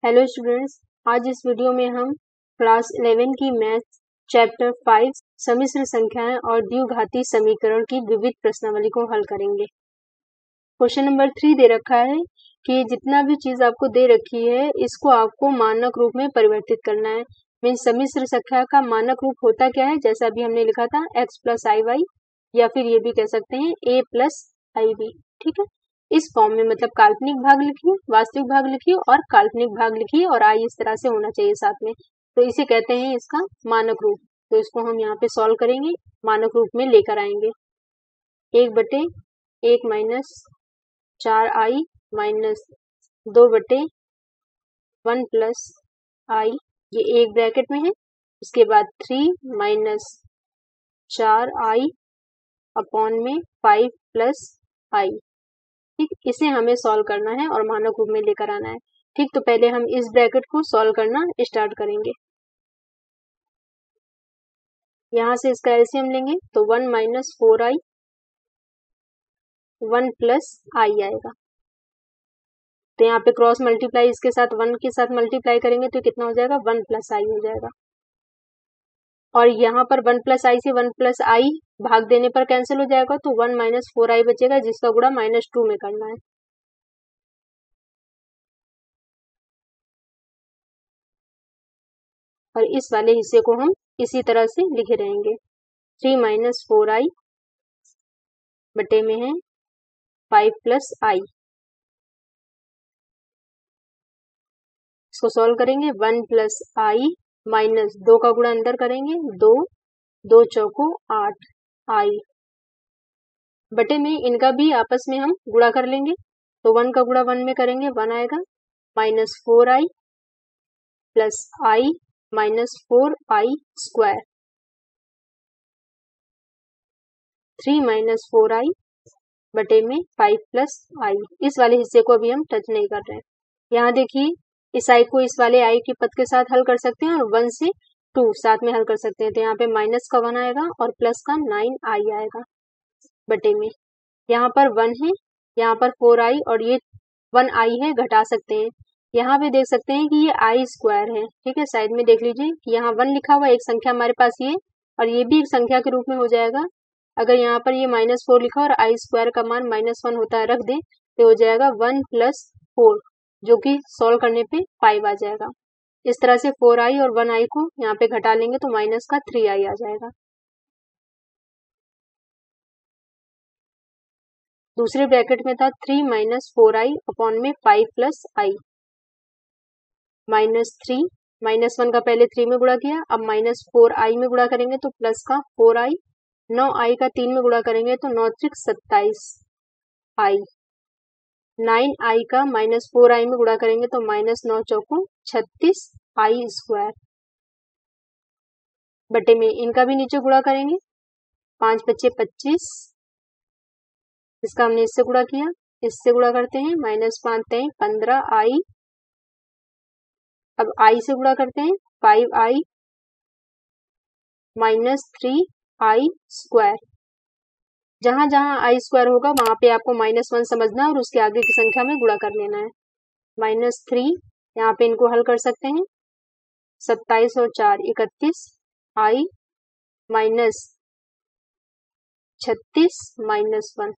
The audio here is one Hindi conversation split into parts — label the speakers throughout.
Speaker 1: हेलो स्टूडेंट्स, आज इस वीडियो में हम क्लास 11 की मैथ्स चैप्टर 5 सम्मिश्र संख्याएं और द्विघाती समीकरण की विविध प्रश्नावली को हल करेंगे। क्वेश्चन नंबर 3 दे रखा है कि जितना भी चीज आपको दे रखी है इसको आपको मानक रूप में परिवर्तित करना है। मीन सम्मिश्र संख्या का मानक रूप होता क्या है, जैसा अभी हमने लिखा था x प्लस आई वाई, या फिर ये भी कह सकते हैं a प्लस आई बी। ठीक है, इस फॉर्म में मतलब काल्पनिक भाग लिखिए, वास्तविक भाग लिखिए और काल्पनिक भाग लिखिए और आई इस तरह से होना चाहिए साथ में, तो इसे कहते हैं इसका मानक रूप। तो इसको हम यहाँ पे सॉल्व करेंगे, मानक रूप में लेकर आएंगे। 1/1 माइनस 4i माइनस 2/1 प्लस आई, ये एक ब्रैकेट में है। उसके बाद 3 माइनस 4i अपॉन में 5 प्लस आई। ठीक, इसे हमें सॉल्व करना है और मानक रूप में लेकर आना है। ठीक, तो पहले हम इस ब्रैकेट को सॉल्व करना स्टार्ट करेंगे। यहाँ से इसका एलसीएम लेंगे तो 1 माइनस 4i 1 प्लस आई आएगा। तो यहाँ पे क्रॉस मल्टीप्लाई इसके साथ 1 के साथ मल्टीप्लाई करेंगे तो कितना हो जाएगा, 1 प्लस आई हो जाएगा। और यहाँ पर 1 प्लस आई से 1 प्लस आई भाग देने पर कैंसिल हो जाएगा, तो 1 माइनस 4i बचेगा, जिसका गुणा -2 में करना है। और इस वाले हिस्से को हम इसी तरह से लिखे रहेंगे। 3 माइनस 4i बटे में है 5 प्लस आई। इसको सॉल्व करेंगे, 1 प्लस आई माइनस 2 का गुणा अंदर करेंगे, 2 2 चौको 8 आई बटे में इनका भी आपस में हम गुणा कर लेंगे। तो 1 का गुणा 1 में करेंगे, 1 आएगा, minus 4i plus i minus 4i square. 3 minus 4i बटे में 5 प्लस आई। इस वाले हिस्से को अभी हम टच नहीं कर रहे हैं। यहाँ देखिए, इस आई को इस वाले आई के पद के साथ हल कर सकते हैं और 1 से 2 साथ में हल कर सकते हैं। तो यहाँ पे माइनस का 1 आएगा और प्लस का 9i आएगा बटे में। यहाँ पर 1 है, यहाँ पर 4i और ये 1i है, घटा सकते हैं। यहाँ पे देख सकते हैं कि ये आई स्क्वायर है। ठीक है, साइड में देख लीजिए कि यहाँ 1 लिखा हुआ है, एक संख्या हमारे पास ये, और ये भी एक संख्या के रूप में हो जाएगा। अगर यहाँ पर ये -4 लिखा और आई स्क्वायर का मान -1 होता है, रख दे तो हो जाएगा 1 प्लस 4, जो कि सॉल्व करने पे 5 आ जाएगा। इस तरह से 4i और 1i को यहाँ पे घटा लेंगे तो माइनस का 3i आ जाएगा। दूसरे ब्रैकेट में था 3 माइनस 4i अपॉन में 5 प्लस आई, -3 -1 का पहले 3 में गुणा किया, अब -4i में गुणा करेंगे तो प्लस का 4i, 9i का 3 में गुणा करेंगे तो 9 त्रिक 27i, 9i का -4i में गुणा करेंगे तो -9 चौको 36i स्क्वायर बटे में इनका भी नीचे गुणा करेंगे, 5 बचे 25, इसका हमने इससे गुणा किया, इससे गुणा करते हैं, -5 तें 15i, अब i से गुणा करते हैं, 5i -3i स्क्वायर। जहां जहां आई स्क्वायर होगा वहां पे आपको -1 समझना है और उसके आगे की संख्या में गुणा कर लेना है। -3, यहाँ पे इनको हल कर सकते हैं, 27 और 4 31, आई माइनस 36 -1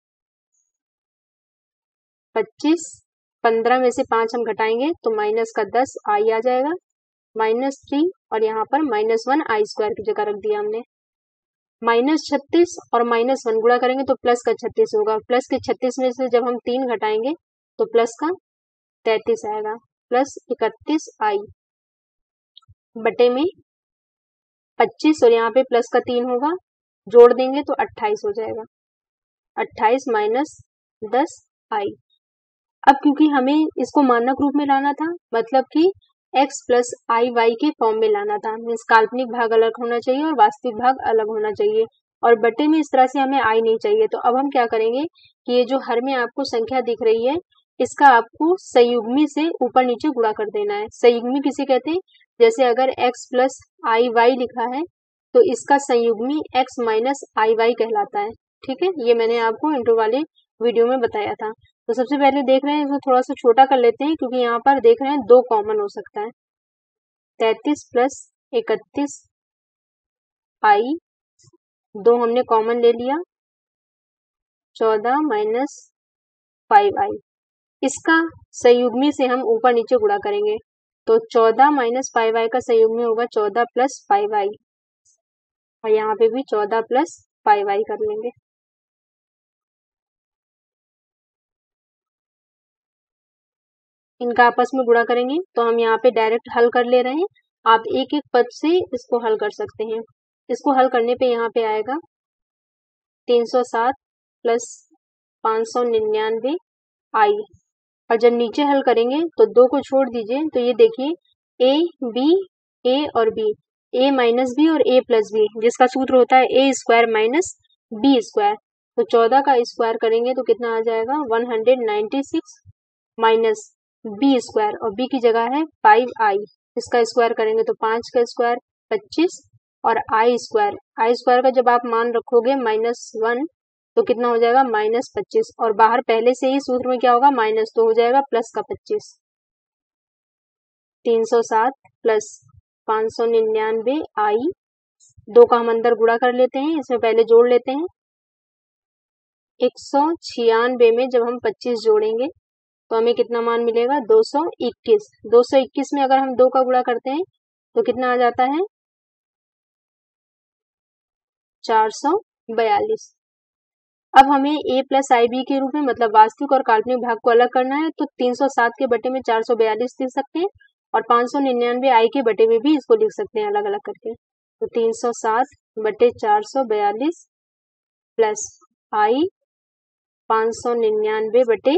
Speaker 1: 25, 15 में से 5 हम घटाएंगे तो माइनस का 10 आई आ जाएगा, -3 और यहाँ पर -1 आई स्क्वायर की जगह रख दिया हमने। -36 और -1 गुणा करेंगे तो प्लस का 36 होगा, प्लस के 36 में से जब हम 3 घटाएंगे तो प्लस का 33 आएगा, प्लस 31 आई बटे में 25 और यहाँ पे प्लस का 3 होगा, जोड़ देंगे तो 28 हो जाएगा, 28 माइनस 10 आई। अब क्योंकि हमें इसको मानक रूप में लाना था, मतलब कि x प्लस आई वाई के फॉर्म में लाना था, मीन्स काल्पनिक भाग अलग होना चाहिए और वास्तविक भाग अलग होना चाहिए, और बटे में इस तरह से हमें आई नहीं चाहिए। तो अब हम क्या करेंगे कि ये जो हर में आपको संख्या दिख रही है, इसका आपको संयुग्मी से ऊपर नीचे गुणा कर देना है। संयुग्मी किसे कहते हैं, जैसे अगर x प्लस आई वाई लिखा है तो इसका संयुग्मी x माइनस आई वाई कहलाता है। ठीक है, ये मैंने आपको इंट्रो वाले वीडियो में बताया था। तो सबसे पहले देख रहे हैं इसको थोड़ा सा छोटा कर लेते हैं, क्योंकि यहाँ पर देख रहे हैं 2 कॉमन हो सकता है। 33 प्लस 31 आई, 2 हमने कॉमन ले लिया, 14 माइनस 5i। इसका संयुग्मी से हम ऊपर नीचे गुणा करेंगे, तो 14 माइनस 5i का संयुग्मी होगा 14 प्लस 5i, और यहाँ पे भी 14 प्लस 5i कर लेंगे। इनका आपस में गुणा करेंगे, तो हम यहाँ पे डायरेक्ट हल कर ले रहे हैं। आप एक एक पद से इसको हल कर सकते हैं। इसको हल करने पे यहाँ पे आएगा 307 प्लस 599 आई, और जब नीचे हल करेंगे तो 2 को छोड़ दीजिए, तो ये देखिए ए बी, ए और बी, ए माइनस बी और ए प्लस बी, जिसका सूत्र होता है a square minus b square. तो 14 का स्क्वायर करेंगे तो कितना आ जाएगा 196 माइनस बी स्क्वायर, और बी की जगह है 5i, इसका स्क्वायर करेंगे तो 5 का स्क्वायर 25, और आई स्क्वायर का जब आप मान रखोगे -1 तो कितना हो जाएगा -25, और बाहर पहले से ही सूत्र में क्या होगा माइनस, तो हो जाएगा प्लस का 25। 307 प्लस 599 आई, 2 का हम अंदर गुणा कर लेते हैं, इसमें पहले जोड़ लेते हैं। 196 में जब हम 25 जोड़ेंगे तो हमें कितना मान मिलेगा 221। 221 में अगर हम 2 का गुणा करते हैं तो कितना आ जाता है 442। अब हमें a प्लस आई बी के रूप में, मतलब वास्तविक और काल्पनिक भाग को अलग करना है, तो 307 के बटे में 442 लिख सकते हैं, और 599 आई के बटे में भी इसको लिख सकते हैं अलग अलग करके। तो 307 बटे 442 प्लस आई 599 बटे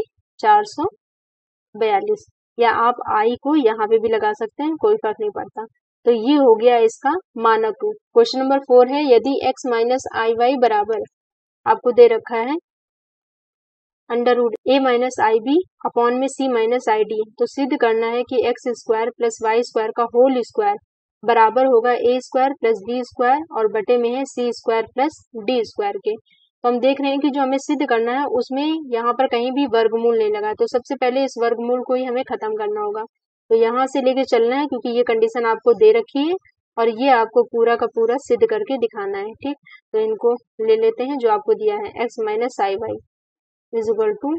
Speaker 1: 442, या आप आई को यहाँ पे भी लगा सकते हैं, कोई फर्क नहीं पड़ता। तो ये हो गया इसका मानक रूप। क्वेश्चन नंबर 4 है, यदि x माइनस आई वाई बराबर, आपको दे रखा है under root a minus i b upon में c माइनस आई डी, तो सिद्ध करना है कि x square plus y square का होल स्क्वायर बराबर होगा a square plus b square, और बटे में है c square plus d square के। तो हम देख रहे हैं कि जो हमें सिद्ध करना है उसमें यहाँ पर कहीं भी वर्गमूल नहीं लगा, तो सबसे पहले इस वर्गमूल को ही हमें खत्म करना होगा। तो यहाँ से लेके चलना है, क्योंकि ये कंडीशन आपको दे रखी है और ये आपको पूरा का पूरा सिद्ध करके दिखाना है। ठीक, तो इनको ले लेते हैं जो आपको दिया है, x minus i y is equal to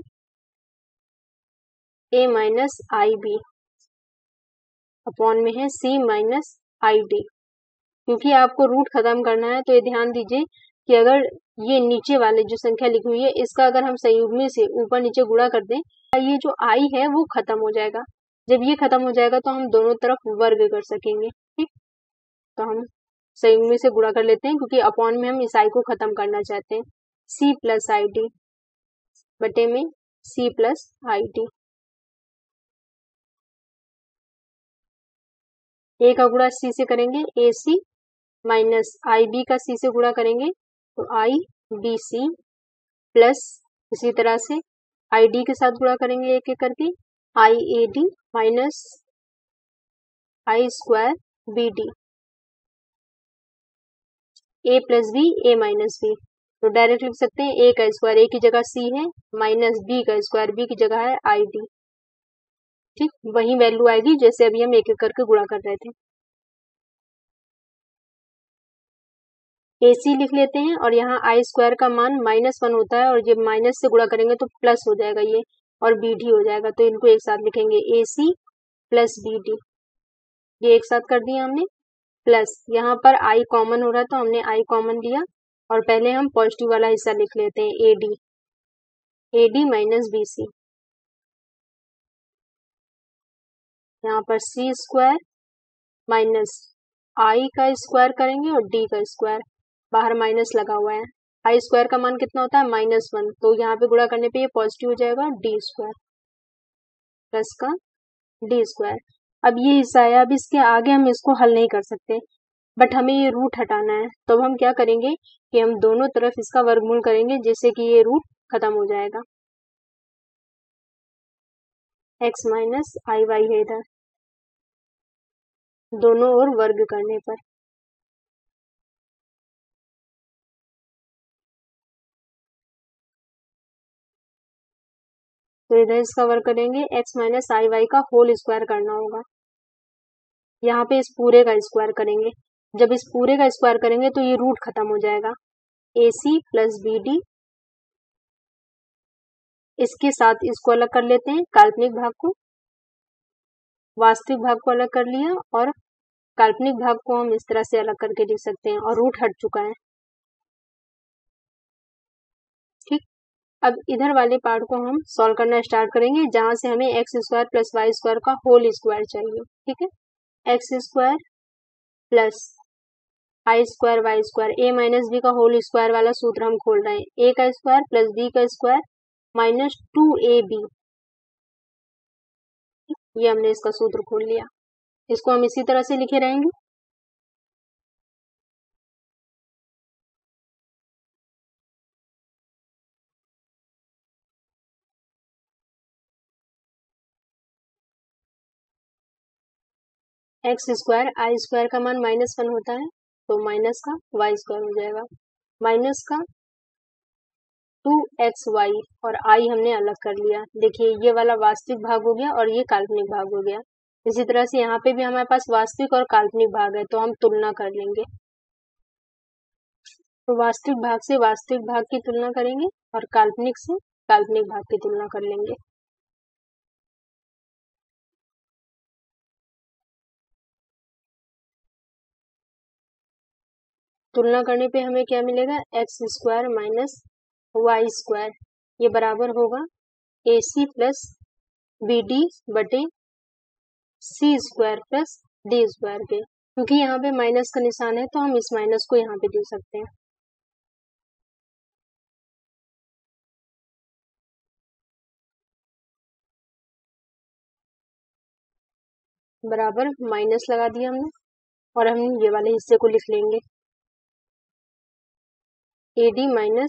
Speaker 1: a minus i b upon में है c माइनस आई डी। क्योंकि आपको रूट खत्म करना है, तो ये ध्यान दीजिए कि अगर ये नीचे वाले जो संख्या लिखी हुई है इसका अगर हम संयुग्मी से ऊपर नीचे गुणा कर दें, ये जो आई है वो खत्म हो जाएगा। जब ये खत्म हो जाएगा तो हम दोनों तरफ वर्ग कर सकेंगे। ठीक, तो हम संयुग्मी से गुणा कर लेते हैं, क्योंकि अपॉन में हम इस आई को खत्म करना चाहते हैं। c प्लस आई डी बटे में c plus i d, a का गुणा c से करेंगे a c, minus i b का c से गुणा करेंगे तो आई बी सी, प्लस इसी तरह से आई डी के साथ गुणा करेंगे एक एक करके i a d, minus i square b d, a plus b a minus b. तो डायरेक्ट लिख सकते हैं ए का स्क्वायर, ए की जगह सी है, माइनस बी का स्क्वायर, बी की जगह है आई डी। ठीक, वही वैल्यू आएगी जैसे अभी हम एक एक करके गुणा कर रहे थे। ए सी लिख लेते हैं, और यहाँ आई स्क्वायर का मान -1 होता है, और जब माइनस से गुणा करेंगे तो प्लस हो जाएगा ये, और बी डी हो जाएगा, तो इनको एक साथ लिखेंगे a c plus b d, ये एक साथ कर दिया हमने। प्लस यहाँ पर आई कॉमन हो रहा है तो हमने आई कॉमन लिया, और पहले हम पॉजिटिव वाला हिस्सा लिख लेते हैं a d minus b c, यहाँ पर सी स्क्वायर माइनस आई का स्क्वायर करेंगे और डी का स्क्वायर, बाहर माइनस लगा हुआ है। आई स्क्वायर का मान कितना होता है -1, तो यहाँ पे गुणा करने पे ये पॉजिटिव हो जाएगा डी स्क्वायर प्लस का डी स्क्वायर। अब ये हिस्सा है, अब इसके आगे हम इसको हल नहीं कर सकते, बट हमें ये रूट हटाना है, तो हम क्या करेंगे कि हम दोनों तरफ इसका वर्गमूल करेंगे, जिससे कि ये रूट खत्म हो जाएगा। x माइनस आई वाई है इधर, दोनों ओर वर्ग करने पर। तो इधर इसका वर्क करेंगे x माइनस आई वाई का होल स्क्वायर करना होगा। यहाँ पे इस पूरे का स्क्वायर करेंगे। जब इस पूरे का स्क्वायर करेंगे तो ये रूट खत्म हो जाएगा। AC प्लस BD, इसके साथ इसको अलग कर लेते हैं, काल्पनिक भाग को, वास्तविक भाग को अलग कर लिया और काल्पनिक भाग को हम इस तरह से अलग करके लिख सकते हैं और रूट हट चुका है। ठीक, अब इधर वाले पार्ट को हम सॉल्व करना स्टार्ट करेंगे, जहां से हमें x square plus y square का होल स्क्वायर चाहिए। ठीक है, x square plus i square y square, a minus b का होल स्क्वायर वाला सूत्र हम खोल रहे हैं। ए का स्क्वायर प्लस बी का स्क्वायर माइनस 2AB, ये हमने इसका सूत्र खोल लिया। इसको हम इसी तरह से लिखे रहेंगे। एक्स स्क्वायर आई स्क्वायर का मान -1 होता है, तो माइनस का वाई स्क्वायर हो जाएगा, माइनस का 2xy और आई हमने अलग कर लिया। देखिए ये वाला वास्तविक भाग हो गया और ये काल्पनिक भाग हो गया। इसी तरह से यहाँ पे भी हमारे पास वास्तविक और काल्पनिक भाग है, तो हम तुलना कर लेंगे। तो वास्तविक भाग से वास्तविक भाग की तुलना करेंगे और काल्पनिक से काल्पनिक भाग की तुलना कर लेंगे। तुलना करने पे हमें क्या मिलेगा, x square minus y square, ये बराबर होगा AC प्लस BD बटे C square plus D square के। क्योंकि यहाँ पे माइनस का निशान है तो हम इस माइनस को यहाँ पे दे सकते हैं। बराबर माइनस लगा दिया हमने और हम ये वाले हिस्से को लिख लेंगे, AD माइनस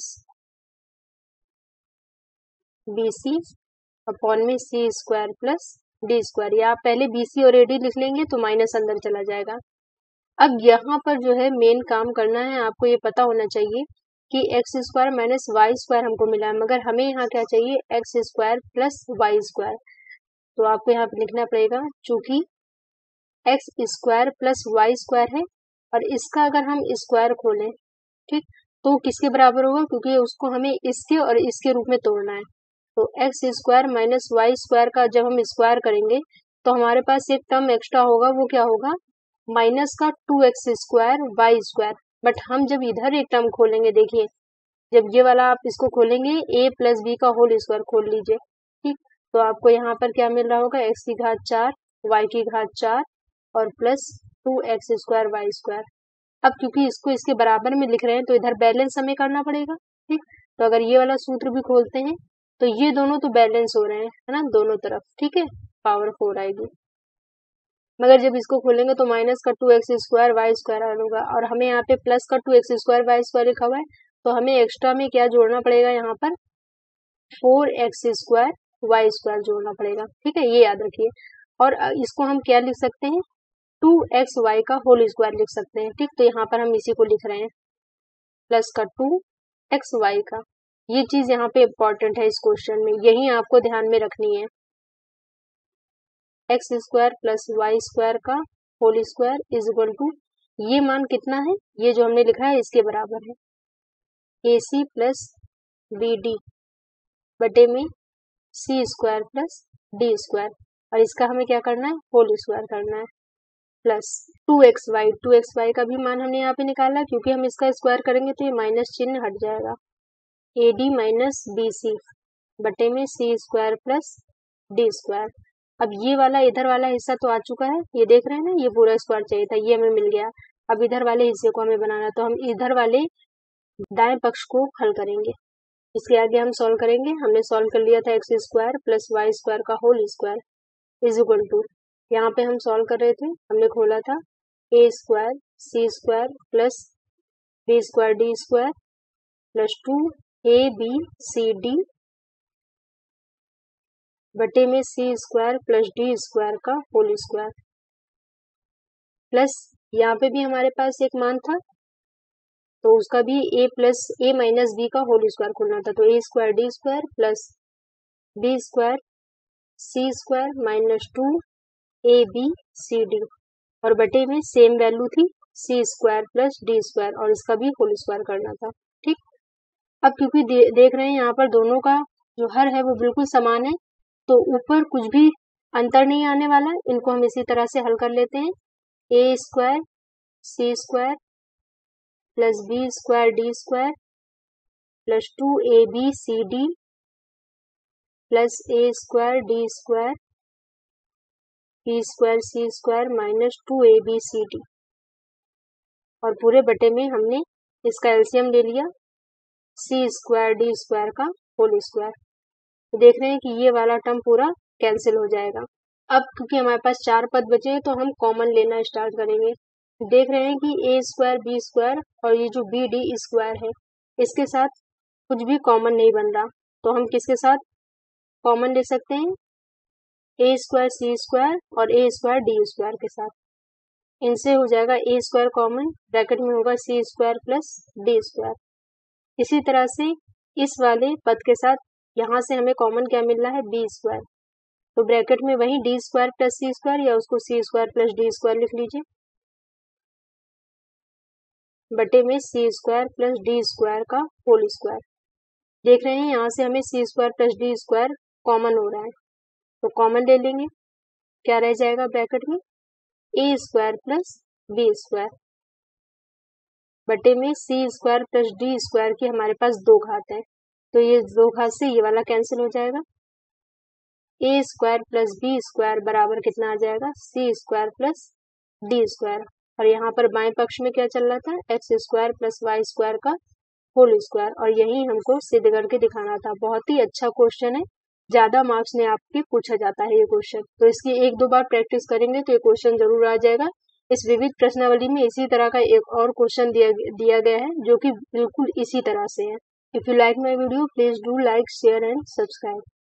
Speaker 1: BC अपॉन में C square plus D square, या आप पहले BC और AD लिख लेंगे तो माइनस अंदर चला जाएगा। अब यहाँ पर जो है मेन काम करना है, आपको ये पता होना चाहिए कि x square minus y square हमको मिला है, मगर हमें यहाँ क्या चाहिए, x square plus y square. तो आपको यहाँ पे लिखना पड़ेगा, चूंकि x square plus y square है और इसका अगर हम स्क्वायर खोलें, ठीक, तो किसके बराबर होगा, क्योंकि उसको हमें इसके और इसके रूप में तोड़ना है। तो x square minus y square का जब हम स्क्वायर करेंगे तो हमारे पास एक टर्म एक्स्ट्रा होगा, वो क्या होगा, माइनस का 2x square y square. But हम जब इधर एक टर्म खोलेंगे, देखिए जब ये वाला आप इसको खोलेंगे, a प्लस बी का होल स्क्वायर खोल लीजिए, ठीक, तो आपको यहाँ पर क्या मिल रहा होगा, x की घात 4 y की घात 4 और plus 2x square y square. अब क्योंकि इसको इसके बराबर में लिख रहे हैं तो इधर बैलेंस हमें करना पड़ेगा। ठीक, तो अगर ये वाला सूत्र भी खोलते हैं तो ये दोनों तो बैलेंस हो रहे हैं, है ना, दोनों तरफ। ठीक है, पावर 4 आएगी, मगर जब इसको खोलेंगे तो माइनस का 2x स्क्वायर वाई स्क्वायर होगा और हमें यहाँ पे प्लस का 2x स्क्वायर वाई स्क्वायर लिखा हुआ है, तो हमें एक्स्ट्रा में क्या जोड़ना पड़ेगा, यहाँ पर 4x स्क्वायर वाई स्क्वायर जोड़ना पड़ेगा। ठीक है, ये याद रखिए। और इसको हम क्या लिख सकते हैं, 2xy का होल स्क्वायर लिख सकते हैं। ठीक, तो यहाँ पर हम इसी को लिख रहे हैं, प्लस का 2xy का। ये चीज यहाँ पे इम्पोर्टेंट है इस क्वेश्चन में, यही आपको ध्यान में रखनी है। X square plus y square का whole square is equal to, ये मान कितना है, ये जो हमने लिखा है इसके बराबर है, AC प्लस BD बटे में C square plus D square, और इसका हमें क्या करना है, होल स्क्वायर करना है, प्लस 2xy का भी मान हमने यहाँ पे निकाला, क्योंकि हम इसका स्क्वायर करेंगे तो ये माइनस चिन्ह हट जाएगा, AD माइनस BC बटे में C square plus D square. अब ये वाला इधर वाला हिस्सा तो आ चुका है, ये देख रहे हैं ना, ये पूरा स्क्वायर चाहिए था, ये हमें मिल गया। अब इधर वाले हिस्से को हमें बनाना है, तो हम इधर वाले दाएं पक्ष को हल करेंगे, इसके आगे हम सॉल्व करेंगे। हमने सॉल्व कर लिया था x square plus y square का whole square is equal to, यहाँ पे हम सॉल्व कर रहे थे, हमने खोला था a square C square plus b square D square plus 2abcd बटे में C square plus D square का होल स्क्वायर, प्लस यहाँ पे भी हमारे पास एक मान था तो उसका भी a plus a minus b का होल स्क्वायर खोलना था, तो a square D square plus b square c square minus 2abcd और बटे में सेम वैल्यू थी c square plus d square और इसका भी होल स्क्वायर करना था। ठीक, अब क्योंकि देख रहे हैं यहाँ पर दोनों का जो हर है वो बिल्कुल समान है, तो ऊपर कुछ भी अंतर नहीं आने वाला है। इनको हम इसी तरह से हल कर लेते हैं। A square c square plus b square d square plus 2abcd plus a square d square b square c square minus 2abcd और पूरे बटे में हमने इसका एलसीएम ले लिया सी स्क्वायर डी स्क्वायर का होल स्क्वायर। तो देख रहे हैं कि ये वाला टर्म पूरा कैंसिल हो जाएगा। अब क्योंकि हमारे पास 4 पद बचे हैं तो हम कॉमन लेना स्टार्ट करेंगे। देख रहे हैं कि ए स्क्वायर बी स्क्वायर और ये जो बी डी स्क्वायर है इसके साथ कुछ भी कॉमन नहीं बन रहा, तो हम किसके साथ कॉमन ले सकते हैं? ए स्क्वायर सी स्क्वायर और ए स्क्वायर डी स्क्वायर के साथ। इनसे हो जाएगा ए स्क्वायर कॉमन, ब्रैकेट में होगा c square plus d square. इसी तरह से इस वाले पद के साथ यहाँ से हमें कॉमन क्या मिल रहा है? बी स्क्वायर, तो ब्रैकेट में वही d square plus c square या उसको c square plus d square लिख लीजिए, बटे में c square plus d square का होल स्क्वायर। देख रहे हैं यहाँ से हमें c square plus d square common हो रहा है, तो कॉमन ले लेंगे। क्या रह जाएगा ब्रैकेट में? A square plus b square बटे में c square plus d square की हमारे पास 2 घात है, तो ये 2 घात से ये वाला कैंसिल हो जाएगा। A square plus b square बराबर कितना आ जाएगा? C square plus d square और यहाँ पर बाएं पक्ष में क्या चल रहा था? X square plus y square का होल स्क्वायर और यही हमको सिद्ध करके दिखाना था। बहुत ही अच्छा क्वेश्चन है, ज्यादा मार्क्स में आपके पूछा जाता है ये क्वेश्चन, तो इसकी 1-2 बार प्रैक्टिस करेंगे तो ये क्वेश्चन जरूर आ जाएगा। इस विविध प्रश्नावली में इसी तरह का एक और क्वेश्चन दिया गया है जो कि बिल्कुल इसी तरह से है। If you like my video please do like share and subscribe.